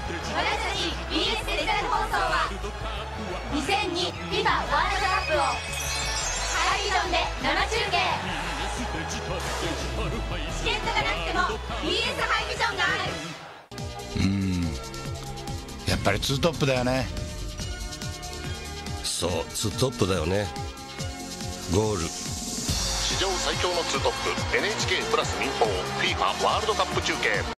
たち BS デジタル放送は 2002FIFA ワールドカップをハイビジョンで生中継。チケットがなくても BS ハイビジョンがある。 やっぱりツートップだよね。 そう、ツートップだよね。ゴール史上最強のツートップ NHK プラス民放 FIFA ワールドカップ中継。